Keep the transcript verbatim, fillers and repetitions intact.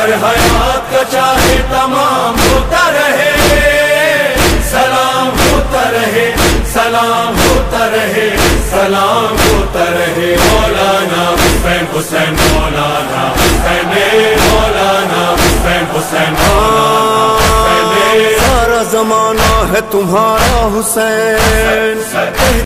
सफर हयात का चाहे तमाम होता रहे, सलाम होता रहे, सलाम होता रहे, सलाम होता रहे। मौलाना हुसैन हुसैन मौलाना हुसैन मौलाना हुसैन हुसैन मौलाना। सारा जमाना है तुम्हारा हुसैन, कह